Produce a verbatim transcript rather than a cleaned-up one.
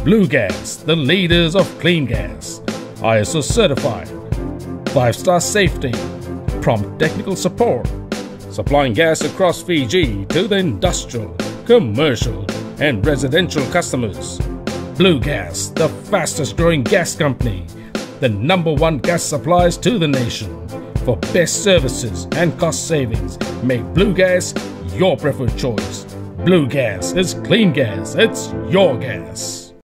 Blue Gas, the leaders of clean gas. I S O certified. five star safety. Prompt technical support. Supplying gas across Fiji to the industrial, commercial and residential customers. Blue Gas, the fastest growing gas company. The number one gas suppliers to the nation. For best services and cost savings, make Blue Gas your preferred choice. Blue Gas is clean gas. It's your gas.